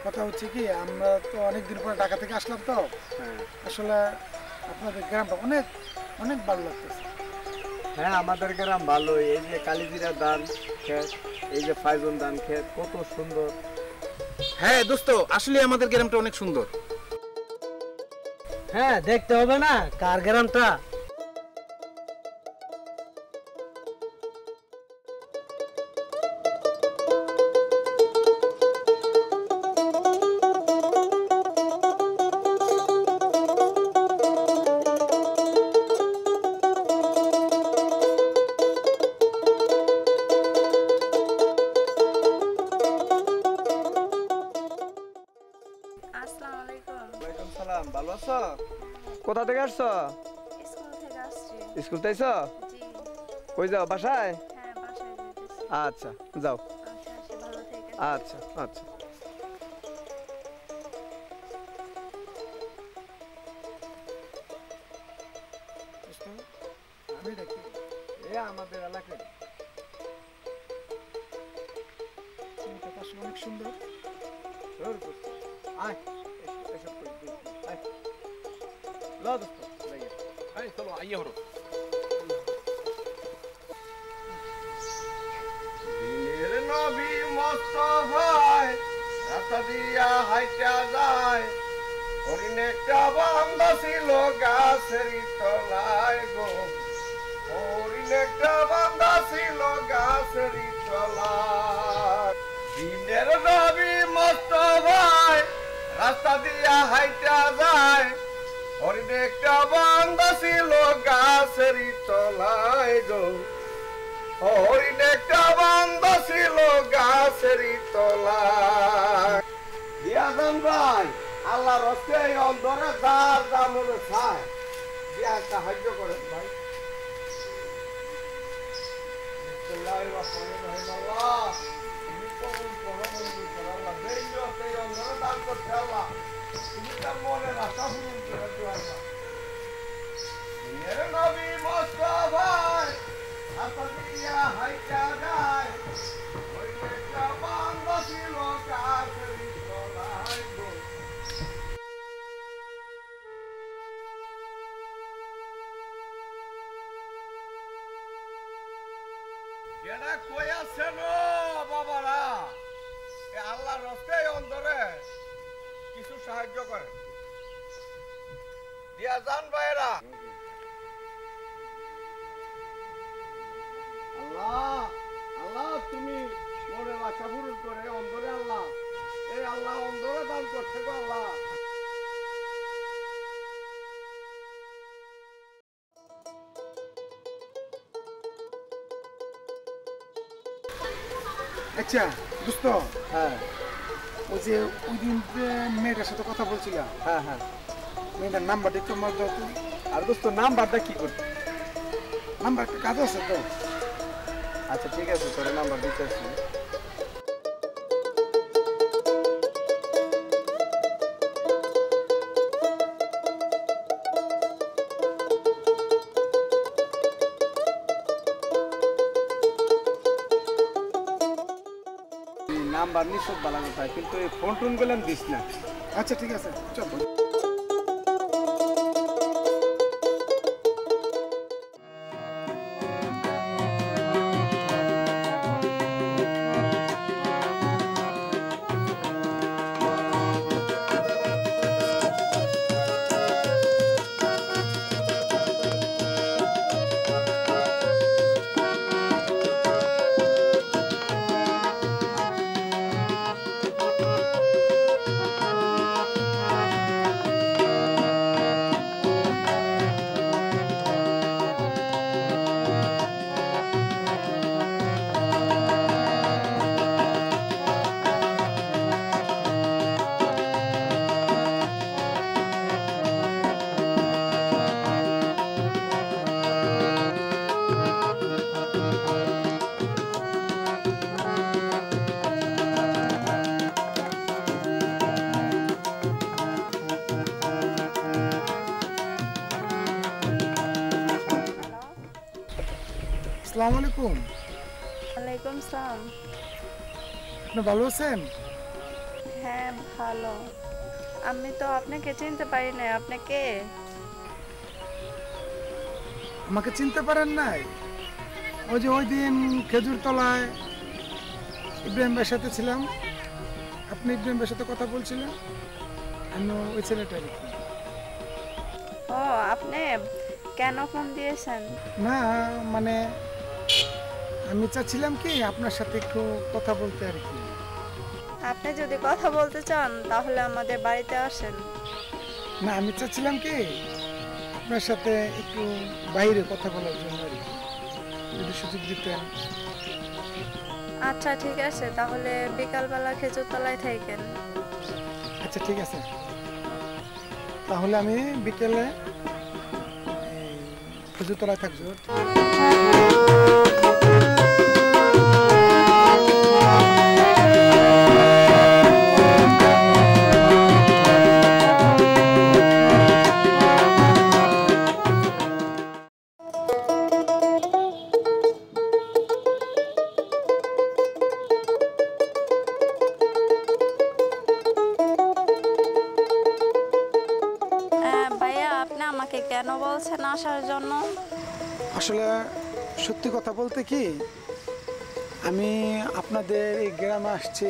কথা হচ্ছে কি, আমরা তো অনেকদিন পরে ঢাকা থেকে আসলাম তো। হ্যাঁ আসলে আপনাদের গ্রামটা অনেক অনেক ভালো লাগতেছে। হ্যাঁ, আমাদের গ্রাম ভালো। এই যে কালিজিরা ধান ক্ষেত, এই যে ফাইজল ধান ক্ষেত, কত সুন্দর। হ্যাঁ দোস্ত, আসলে আমাদের গ্রামটা অনেক সুন্দর। হ্যাঁ, দেখতে হবে না কার গ্রামটা। আসসালামু আলাইকুম। ওয়ালাইকুম সালাম। ভালো আছো? কোথা থেকে আসছো? স্কুল থেকে আসছি। স্কুল থেকে আইছো? জি। কই যাও, বাসায়? হ্যাঁ, বাসায় যেতেছি। আচ্ছা যাও। আচ্ছা, সে ভালো থেকে। আচ্ছা আচ্ছা। দোস্ত, আমি দেখি এ আমাদের এলাকায়। ছেলেটা তো আসলে অনেক সুন্দর। ধর দোস্ত, আয় এসব কই দে, আয় ল দোস্ত লাগে। এই চলো আইয়ে হরো। দিনের নবী মুস্তাফায় রাস্তা দিয়া হাইটা যায়, হরিণ একটা বান্দা ছিল গাছের তলায় গো, হরিণ একটা বান্দা ছিল গাছের তলায়। দিনের নবী মুস্তাফায় রাস্তা দিয়া হাইটা যায়, হরিণ একটা বান্দা ছিল গাছের তলায় গো, হরিণ একটা বান্দা ছিল গাছের তলায়। দিয়াজান ভাই, আল্লাহ রস্তে অন্তরে যার দামন চায় দিয়া সাহায্য করেন ভাই। বিসমিল্লাহির রহমানির রহিম। আল্লাহ তুমি কবুল করো, মঞ্জুর করো আল্লাহ। যেই লোক এই অন্তরে দান করছে আল্লাহ, তুমি তার মনের আশা পূরণ করে দিও আল্লাহ। দিনের নবী মুস্তাফায় রাস্তা দিয়া হাইটা যায়, হরিণ একটা বান্দা ছিল গাছের তলায় গো। কেডা কই আছেন বাবারা? এ আল্লাহর রাস্তে অন্তরে কিছু সাহায্য করে দিয়া যান ভাইরা। আল্লাহ আল্লাহ তুমি মনের আশা পূরণ করে অন্তরে আল্লাহ, এই আল্লাহ অন্তরে দান করছে গো আল্লাহ। আচ্ছা দোস্ত, হ্যাঁ ওই যে ওই দিন যে মেয়েটার সাথে কথা বলছিলাম, হ্যাঁ হ্যাঁ। মেয়েটার নাম্বারটা একটু আমার দাও তো। আর দোস্ত নাম্বারটা কি করতে? নাম্বার একটা কাজ আছে তো। আচ্ছা ঠিক আছে, তোর নাম্বার দিতে আসছি। নাম্বার নিশ্চয় ভালো কথা, কিন্তু এই ফোন টোন গেলাম দিস না। আচ্ছা ঠিক আছে, চল। আসসালামু আলাইকুম। ওয়ালাইকুম সালাম। আপনি ভালো আছেন? হ্যাঁ ভালো। আমি তো আপনাকে চিনতে পারি না, আপনি কে? আমাকে চিনতে পারেন নাই? ওই যে ওই দিন খেজুর তলায় ইব্রাহিম ভাইয়ের সাথে ছিলাম, আপনি ইব্রাহিম ভাইয়ের সাথে কথা বলছিলেন, আমি ওই ছেলেটা আর কি। ও আপনি কেন ফোন দিয়েছেন? না মানে আমি চাচ্ছিলাম কি আপনার সাথে একটু কথা বলতে আর কি। আপনি যদি কথা বলতে চান তাহলে আমাদের বাড়িতে আসেন। না আমি চাচ্ছিলাম কি আপনার সাথে একটু বাইরে কথা বলার জন্য আর কি, যদি সুযোগ দিতেন। আচ্ছা ঠিক আছে, তাহলে বিকালবেলা খেজুর তলায় থাকেন। আচ্ছা ঠিক আছে, তাহলে আমি বিকেলে খেজুরতলায় থাকবো। ভাইয়া আপনি আমাকে কেন বলছেন আসার জন্য? আসলে সত্যি কথা বলতে কি, আমি আপনাদের এই গ্রামে আসছি,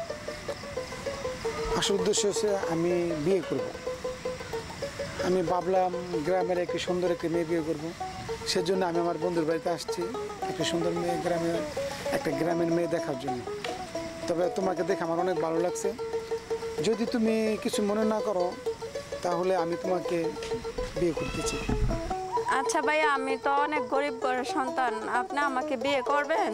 আসল উদ্দেশ্য হচ্ছে আমি বিয়ে করব। আমি ভাবলাম গ্রামের একটি সুন্দর একটি মেয়ে বিয়ে করব, সেজন্য আমি আমার বন্ধুর বাড়িতে আসছি একটি সুন্দর মেয়ে, একটা গ্রামের মেয়ে দেখার জন্য। তবে তোমাকে দেখে আমার অনেক ভালো লাগছে, যদি তুমি কিছু মনে না করো তাহলে আমি তোমাকে বিয়ে করতে চাই। আচ্ছা ভাইয়া, আমি তো অনেক গরিব ঘরের সন্তান, আপনি আমাকে বিয়ে করবেন?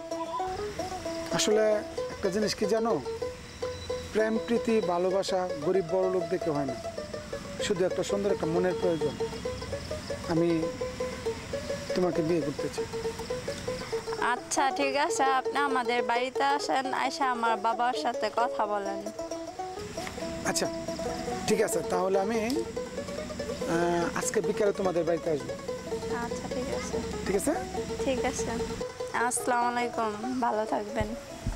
আসলে একটা জিনিস কি জানো, প্রেম প্রীতি ভালোবাসা গরিব বড় লোক দেখে হয় না, শুধু একটা সুন্দর একটা মনের প্রয়োজন। আমি তোমাকে বিয়ে করতে চাই। আচ্ছা ঠিক আছে, আপনি আমাদের বাড়িতে আসেন, আয়সা আমার বাবার সাথে কথা বলেন। আচ্ছা ঠিক আছে, তাহলে আমি আজকে বিকালে তোমাদের বাড়িতে আসবো। আচ্ছা ঠিক আছে। ঠিক আছে। ঠিক আছে, আসসালামু আলাইকুম, ভালো থাকবেন।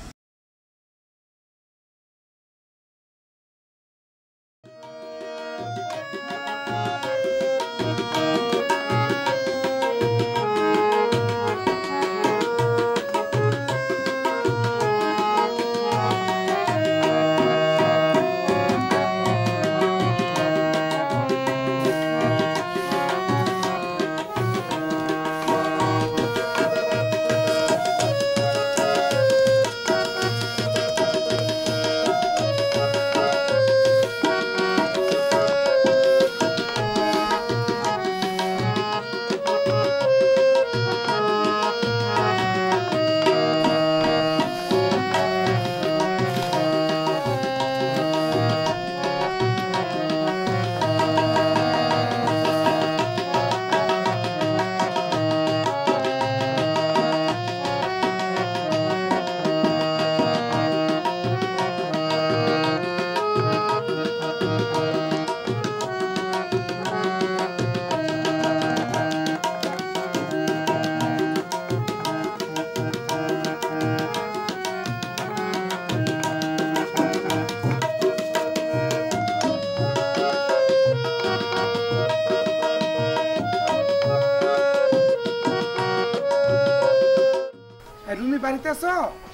রুমি বাড়িতে আছো?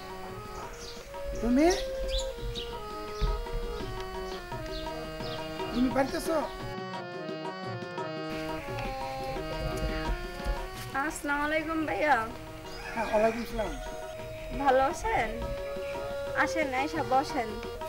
রুমি, রুমি বাড়িতে আছো? আসসালামু আলাইকুম ভাইয়া। হ্যাঁ ওয়ালাইকুম আসসালাম। ভালো আছেন? আসেন, আয়সা বসেন।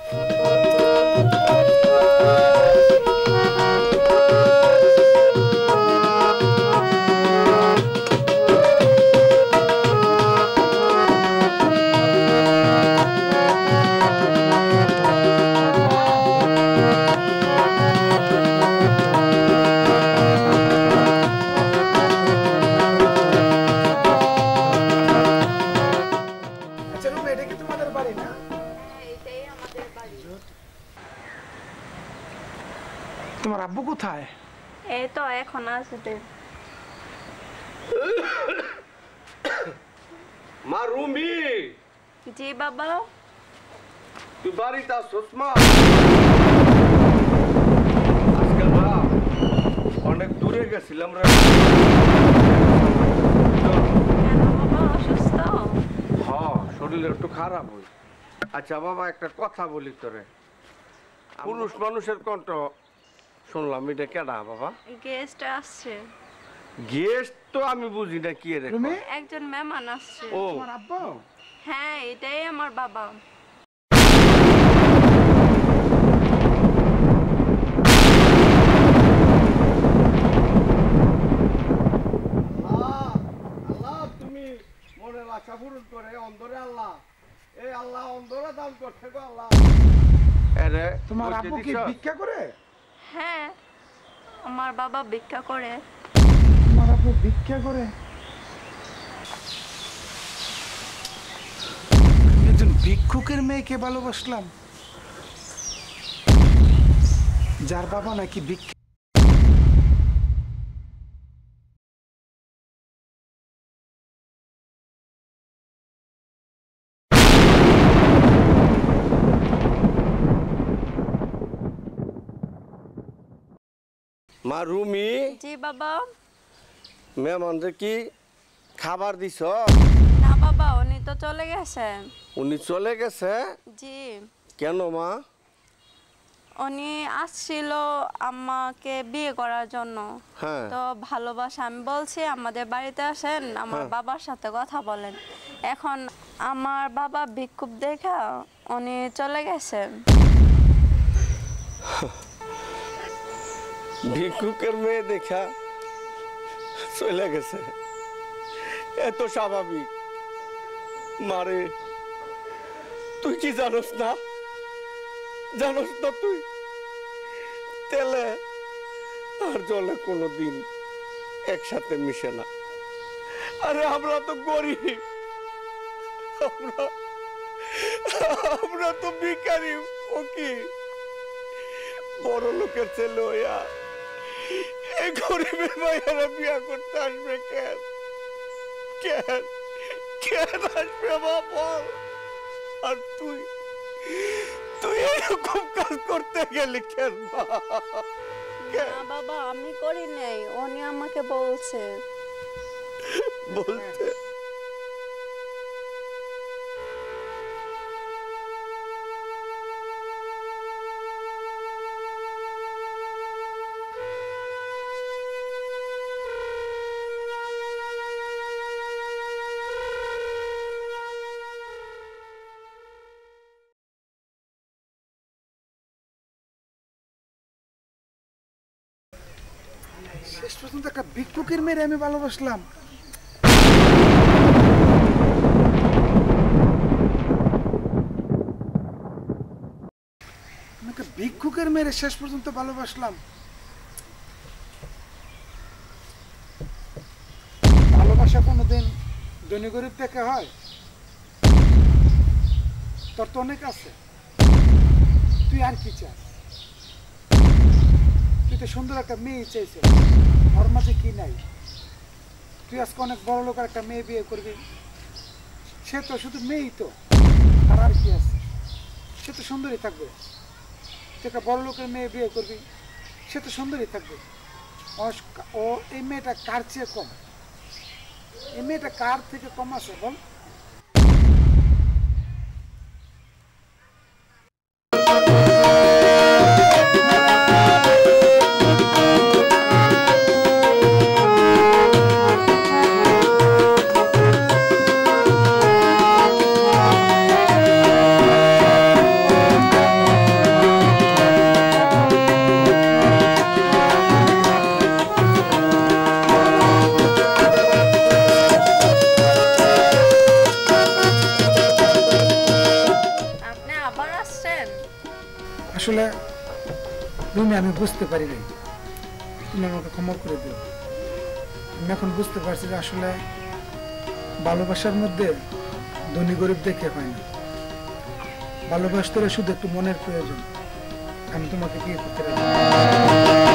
আচ্ছা রুমি, এটা কি তোমাদের বাড়ি না? এটাই আমাদের বাড়ি। তোমার আব্বু কোথায়? এই তো এখন আসবে। মা রুমি, জি বাবা। তুই বাড়িতে আসছিস মা? আজকে না অনেক দূরে গেছিলাম রে। কেন বাবা অসুস্থ? হ্যাঁ, শরীর একটু খারাপ হই। আচ্ছা বাবা, একটা কথা বলি তোরে। পুরুষ মানুষের কণ্ঠ শুনলাম, এটা কেডা বাবা? গেস্ট আসছে। গেস্ট তো আমি বুঝি না কি রে। রুমি একজন মেহমান আসছে। ও তোমার আব্বা? হ্যাঁ, এটাই আমার বাবা। আল্লাহ, তুমি মনের আশা পূরণ করে অন্ধরে আল্লাহ, এই আল্লাহ অন্ধরে দান করছে গো আল্লাহ। আরে তোমার আব্বু কি ভিক্ষা করে? হ্যাঁ, আমার বাবা ভিক্ষা করে। তোমার আব্বু ভিক্ষা করে? আমি একজন ভিক্ষুকের মেয়েকে ভালোবাসলাম, যার বাবা নাকি ভিক্ষা। মা রুমি, জি বাবা। মেহমানদের কি খাবার দিছ? না বাবা, উনি তো চলে গেছেন। উনি চলে গেছে? জি, কেন মা? উনি আসছিল আমাকে বিয়ে করার জন্য। হ্যাঁ। তো ভালোবাসা, আমি বলছি আমাদের বাড়িতে আসেন, আমার বাবার সাথে কথা বলেন। এখন আমার বাবা ভিক্ষুক দেখা উনি চলে গেছেন। ভিক্ষুকের মেয়ে দেখা চলে গেছে, এত স্বাভাবিক। মারে, তুই কি জানোস না? জানোস না তুই তেলে আর জলে কোনোদিন একসাথে মিশে না। আরে আমরা তো গরিব, আমরা তো ভিখারি। ও কি বড় লোকের ছেলে হইয়া এই গরিবের মায়েরা বিয়া করতে আসবে? কেন কেন কেন আসবে মা বল? আর তুই তুই এরকম কাজ করতে গেলি কেন মা? না বাবা, আমি করি নাই, উনি আমাকে বলছে। বলতে শেষ পর্যন্ত একটা ভিক্ষুকের মেয়ে আমি ভালোবাসলাম। আমি একটা ভিক্ষুকের মেয়ে শেষ পর্যন্ত ভালোবাসলাম। ভালোবাসা কোনোদিন ধনী গরিব থেকে হয়? তোর তো অনেক আছে, তুই আর কি চাস? তুই তো সুন্দর একটা মেয়ে চাইছে, ওর মাঝে কি নাই? তুই আজকে অনেক বড় লোক একটা মেয়ে বিয়ে করবি, সে তো শুধু মেয়েই তো, আর কি আছে? সে তো সুন্দরই থাকবে। তুই একটা বড় লোকের মেয়ে বিয়ে করবি, সে তো সুন্দরই থাকবে। ও এই মেয়েটা কার চেয়ে কম? এই মেয়েটা কার থেকে কম আছে বল? আসলে রুমি, আমি বুঝতে পারি নাই, তুমি আমাকে ক্ষমা করে দিও। আমি এখন বুঝতে পারছি যে আসলে ভালোবাসার মধ্যে ধনী গরিব দেখে হয় না। ভালোবাসতে হলে শুধু একটু মনের প্রয়োজন। আমি তোমাকে বিয়ে করতে রাজি।